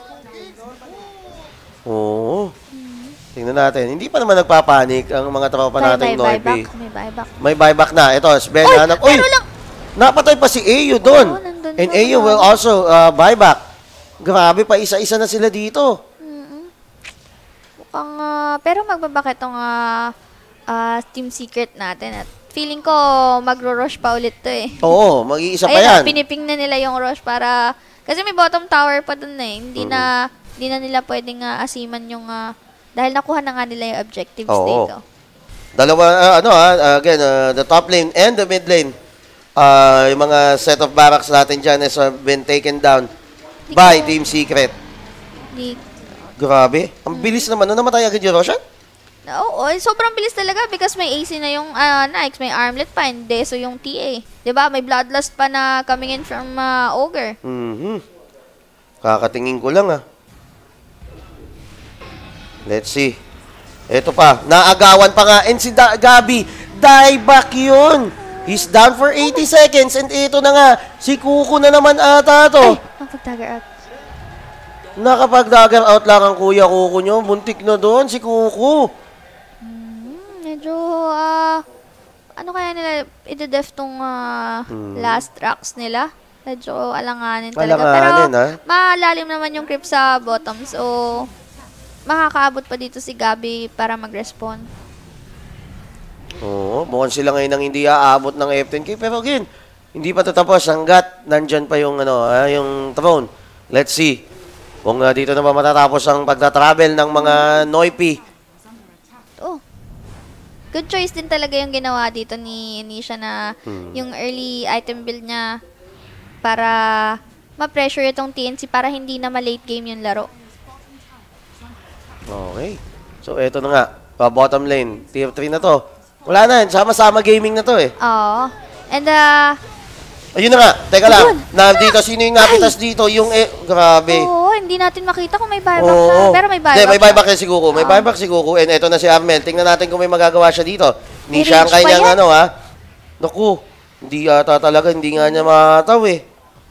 Oo. Tingnan natin. Hindi pa naman nagpapanik ang mga tropa May, nating may Noibi. buyback, may buyback. May buyback na. Ito, Sven Uy, hanap. Uy! pero lang. Napatay pa si A U doon. Oo, nandun And pa A U na. will also uh, buyback. Grabe pa, isa-isa na sila dito. Mukhang, ah, pero magbabak itong ah, ah, Team Secret natin at feeling ko magro-rush pa ulit to eh. Oo, mag-iisa pa Ayun, yan. ah, piniping na nila yung rush para, kasi may bottom tower pa dun eh. Hindi na, hindi na nila pwedeng ah, asiman yung, ah, dahil nakuha na nga nila yung objectives Oo. dito. Dalawa, uh, ano ha, uh, again, uh, the top lane and the mid lane. Uh, yung mga set of barracks natin dyan has uh, been taken down Di by ko- Team Secret. Di, Grabe. Ang bilis naman. Ano namatay agad yung Roshan? Oo, oh, sobrang bilis talaga because may A C na yung uh, Nikes, may armlet pa, and Deso yung T A. Diba? May bloodlust pa na coming in from ah, Ogre. Mhm. Kakatingin ko lang ah. Let's see. Ito pa. Naagawan pa nga. And si da- Gabi, dieback yun. He's down for eighty seconds. And ito na nga. Si Kuku na naman ata to. Ay, mapag-tagger out. Nakapag-dagger out lang ang kuya Kuku nyo. Buntik na doon si Kuku. Hmm, medyo, ah, ano kaya nila, ide-def tong ah, last tracks nila. Medyo alanganin talaga. Alanganin, Pero, ah. malalim naman yung creep sa bottom. So, makakaabot pa dito si Gabi para mag-respawn. Oo, mukhang sila ngayon ang hindi aabot ng F ten K. Pero again, hindi pa tatapos hanggat nandyan pa yung, ano, ah, yung throne. Let's see kung ah, dito na ba matatapos ang pagta-travel ng mga Noipi. Oh. Good choice din talaga yung ginawa dito ni Nisha na yung early item build niya para ma-pressure itong T N C para hindi na ma-late game yung laro. Okay. So, eto na nga. Pa bottom lane. Tier three na to. Wala na. Sama-sama gaming na to eh. Oo. And uh, Ayun na nga. Teka lang. Ayun. Nandito. Sino yung napitas dito? Yung eh. Grabe. oo, hindi hindi natin makita kung may buyback Oo. siya. Pero may buyback Hindi, may siya. buyback si Kuko. May Oo. buyback si Kuko. And eto na si Armel. Tingnan natin kung may magagawa siya dito. Ni May siya ang range pa kanyang yan. ano ha. Naku, hindi ata talaga, hindi nga niya mataw eh.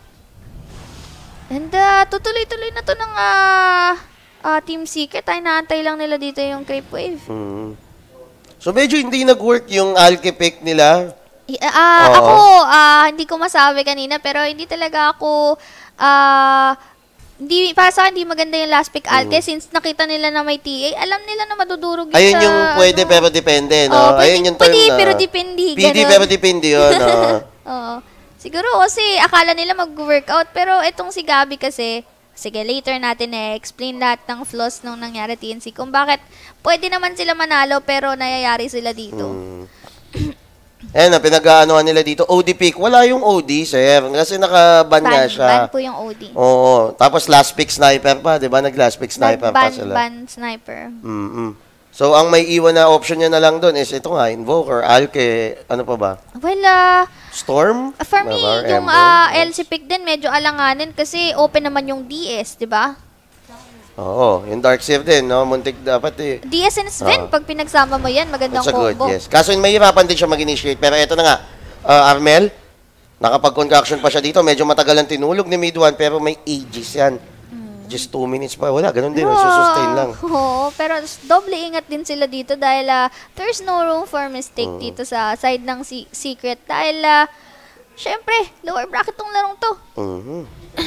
And uh, tutuloy-tuloy na to ng ah, ah, Team Secret. Ay, naantay lang nila dito yung Creep Wave. Hmm. So medyo hindi nag-work yung alky pick nila. I- ah, Oo. ako, ah, hindi ko masabi kanina, pero hindi talaga ako, ah, hindi, para sa akin, hindi maganda yung last pick Alke since nakita nila na may T A. Alam nila na madudurog yun Ayun sa, yung pwede ano. pero depende, no? Oo, pwede- Ayun yung term pwede na... pero depende, Pwede ganun. pero depende yun, no? Oo. Siguro kasi akala nila mag-workout, pero itong si Gabi kasi, sige, later natin na-explain lahat ng flaws nung nangyari T N C. Kung bakit pwede naman sila manalo pero nayayari sila dito. Hmm. Ayan na, pinag-aanohan nila dito. O D pick. Wala yung O D, sir. Kasi nakaban nga Ban, siya. ban po yung O D. Oo. Tapos last pick sniper pa, di ba? Nag-last pick sniper pa Ban, sila. ban sniper. Mm-mm. So, ang may iwan na option niya na lang doon is ito nga, Invoker, Alke, ano pa ba? Well, uh, Storm? for me, Or yung Ember? uh, L C pick din medyo alanganin kasi open naman yung D S, di ba? Oo. Yung Darkseer din, no? Muntik dapat eh. D S and Sven, Ah. pag pinagsama mo yan, magandang That's a good, combo. yes. Kaso mahirapan din siya mag-initiate. Pero ito na nga, uh, Armel, nakapag-concoction pa siya dito. Medyo matagal ang tinulog ni Mid one, pero may ages yan. Just two minutes pa. Wala, ganun din. Pero, Sustain lang. Oo, pero doble ingat din sila dito dahil uh, there's no room for mistake Mm. dito sa side ng si- Secret. Dahil, uh, syempre, lower bracket tong larong to. Mhm.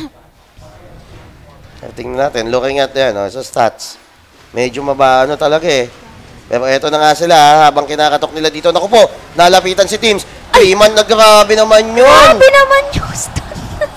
Tingnan natin, looking at yan, oh, sa stats. Medyo mabaano talaga eh. Pero eto na nga sila, ha, habang kinakatok nila dito. Naku po, nalapitan si Teams. Clayman na grabe naman yun. Grabe naman yung stun.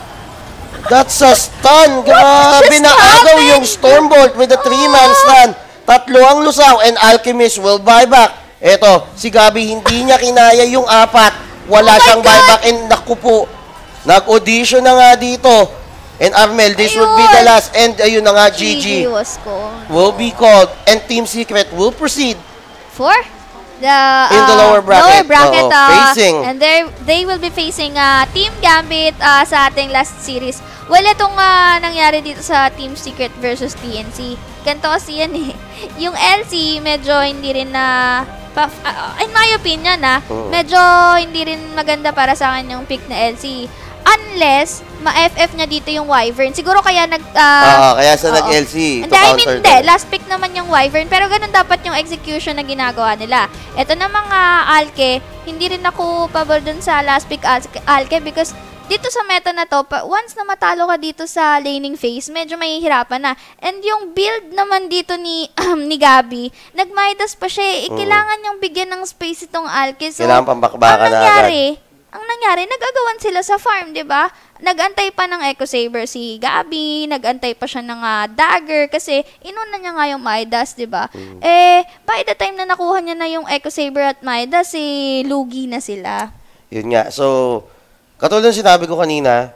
That's a stun. Grabe just na agaw happened? yung Stormbolt with the three-man stun. Tatlo ang lusaw and Alchemist will buy back. Eto, si Gabi hindi niya kinaya yung apat. Oh Wala my siyang God! buyback and naku po. Nag-audition na nga dito. And Armel, this would be the Ayun. last. And ayun na nga, G G G G was called. will be called. And Team Secret will proceed. For the, In the uh, lower bracket. lower bracket, Oo, uh, facing. and they they will be facing uh, Team Gambit uh, sa ating last series. Well, itong uh, nangyari dito sa Team Secret versus T N C. Ganito kasi yan eh. Yung L C, medyo hindi rin na... pa- uh, in my opinion, ah, Oo. medyo hindi rin maganda para sa akin yung pick na L C. Unless, ma-F F niya dito yung Wyvern. Siguro kaya nag... uh, Ah, kaya sa oo. nag-L C. to Hindi, I mean, counter hindi. them. Last pick naman yung Wyvern. Pero ganun dapat yung execution na ginagawa nila. Ito na mga Alke, hindi rin ako pabor dun sa last pick Alke, Alke because dito sa meta na to, pa- once na matalo ka dito sa laning phase, medyo mahihirapan na. And yung build naman dito ni ni Gabi, nag-Midas pa siya. Eh, Mm. kailangan niyang bigyan ng space itong Alke. So, Kailangan pambakbakan ang na nangyari, ang nangyari, nag-agawan sila sa farm, di ba? Nag-antay pa ng Echo Saber si Gabi, nag-antay pa siya ng ah, dagger kasi inuna niya nga yung Midas, di ba? Mm. Eh, by the time na nakuha niya na yung Echo Saber at Midas, eh, lugi na sila. Yun nga. So, katulad ng sinabi ko kanina,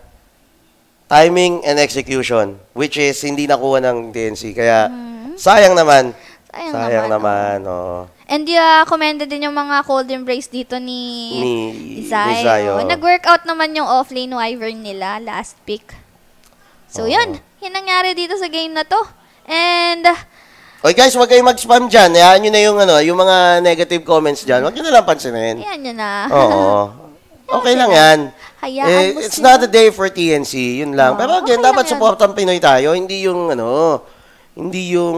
timing and execution, which is hindi nakuha ng T N C. Kaya, sayang naman. Sayang, Sayang naman. naman, oo. And uh, commended din yung mga cold embrace dito ni, Ni Izay. Izay, oo. Nag-workout naman yung offlane Wyvern nila last pick. So, Oo. yun. Yun nangyari dito sa game na to. And, Okay guys, huwag kayong mag-spam dyan. Hayaan nyo na yung, ano, yung mga negative comments dyan. Huwag nyo na lang pansinin. ayan yun na. Oo. Okay lang yan. Hayaan Eh, mo it's sila. not a day for T N C. Yun lang. Oo, Pero again, okay dapat lang yan. supportan Pinoy tayo. Hindi yung, ano, hindi yung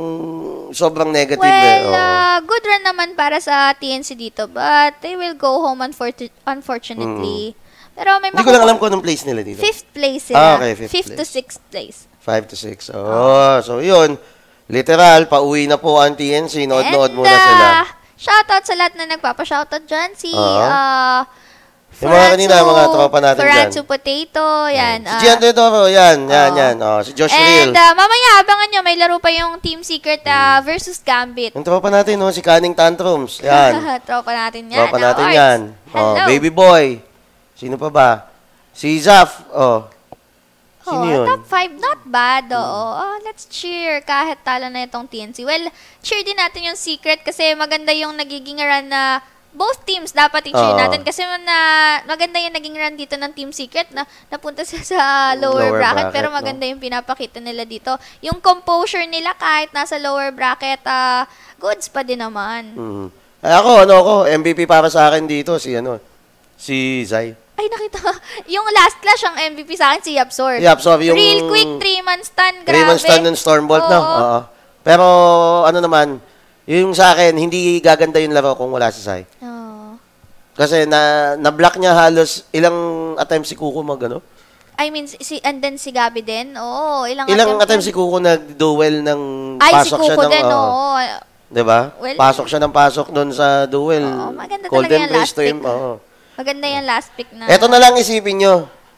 sobrang negative. eh. Well, Oo. uh, good run naman para sa T N C dito, but they will go home unfortu- unfortunately. Pero may Hindi ko lang alam kung anong place nila dito. Fifth place sila. Ah, okay, fifth Fifth to place. sixth place. Five to six. Oh, so yun. Literal, pauwi na po ang T N C. Nood-nood And, muna sila. uh, shoutout sa lahat na nagpapa-shoutout dyan. Si, Oo. uh, Yung mga kanina, mga tropa natin dyan. Furatsu Potato, yan. Si ah. Gian Teodoro, yan, yan, Oo. yan. Oh, si Josh And Real. uh, mamaya, abangan nyo, may laro pa yung Team Secret uh, versus Gambit. Yung tropa natin, no, si Canning Tantrums. Yan. Tropa natin yan. Tropa Ah, natin Orts. yan. Oh, Hello. Baby Boy. Sino pa ba? Si Zaf. Oh. Sino Oh, yun? top five, not bad, oo. Oh, let's cheer kahit talo na itong T N C. Well, cheer din natin yung Secret kasi maganda yung nagiging run na both teams dapat i-cheer Oo. natin kasi na maganda yung naging run dito ng Team Secret na napunta sa, sa lower, Lower bracket, bracket, pero no? maganda yung pinapakita nila dito. Yung composure nila kahit nasa lower bracket, ah, goods pa din naman. Mhm. Ay, ako, ano ako, M V P para sa akin dito, si ano, si Zay. Ay, nakita ko. Yung last clash, ang M V P sa akin, si Yapsor. Yapsor, yung... Real quick, three-man stun, grabe. three-man stun ng Stormbolt, no? Oo. Oo. Pero, ano naman, yung sa akin, hindi gaganda yung laro kung wala si Zay. Oo. Kasi na, na-block niya halos ilang attempts si Kuko mag, ano? I mean, si, and then si Gabi din. Oo, ilang, Ilang attempts si yun? Kuko nag-duel ng Ay, si pasok siya Kuko ng... din, oo. oo. Diba? Well, pasok siya ng pasok doon sa duel. Oo, maganda Golden talaga yung Praise last to him. pick. Oo. Maganda yung last pick na. Ito na lang isipin nyo.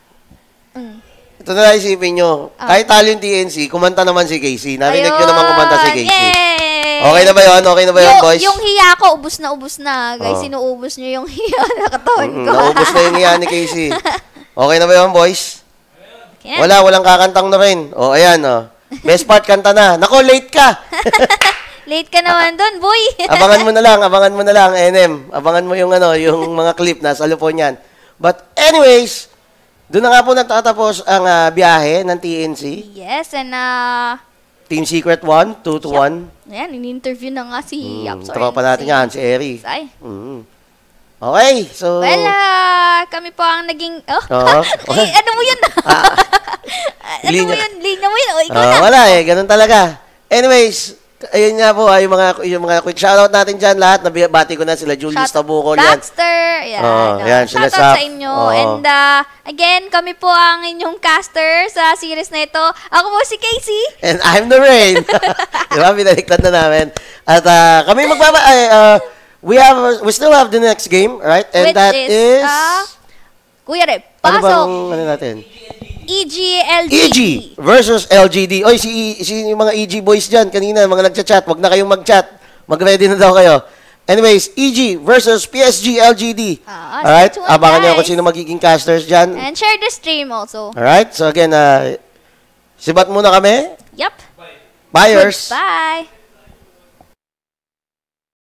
Mm. Ito na lang isipin nyo. Ah. Kahit talo yung T N C, kumanta naman si Casey. Narinig nyo Ayun, naman kumanta si Casey. Yay! Okay na ba yun? Okay na ba yun, yung, boys? Yung hiya ko, ubus na ubus na. Guys, Oo. sinuubos nyo yung hiya na katawan Mm, ko. naubos na yung iya ni Casey. Okay na ba yun, boys? Okay na. Wala, walang kakantang na rin. O, ayan, o. Best part, kanta na. Nako, late ka! Late ka naman doon, boy. Abangan mo na lang, abangan mo na lang, N M. Abangan mo yung ano, yung mga clip na sa lupon yan. But anyways, doon na nga po nagtatapos ang ah, biyahe ng T N C. Yes, and uh, Team Secret one, two to one. ayan, in-interview na nga si Mm, Yapsor. tropa natin si yan, si Eri. Sai. Mm. Okay, so... Well, ah, kami po ang naging... Oh, Oo. eh, ano mo yun? ano mo linya. yun? Linya mo yun? O, ikaw Ah, na. wala eh, ganun talaga. Anyways, ayun nga po, ay yung mga, yung mga quick shoutout natin dyan lahat. Nabati ko na sila Julius Shout- Tabucol yan. Baxter. Yan. Oo, ah, yan, sila shoutout Sap. sa inyo. Oo. And uh, again, kami po ang inyong caster sa series na ito. Ako po si Casey. And I'm the Rain. Diba, binaliktad na namin. At ah, kami magbaba, ay, ah, we have, we still have the next game, right? And Which that is, is, uh, Kuya Rep, ano pasok. bang, ano natin? E G L G. E G versus L G D. Oy, si, si yung mga E G boys dyan, kanina, mga nagchat-chat, wag na kayong mag-chat. Mag-ready na daw kayo. Anyways, E G versus P S G L G D. Ah, Alright, stay tuned, abangan nyo guys. kung sino magiging casters dyan. And share the stream also. Alright, so again, uh, sibat muna kami. Yep. Buyers. Bye.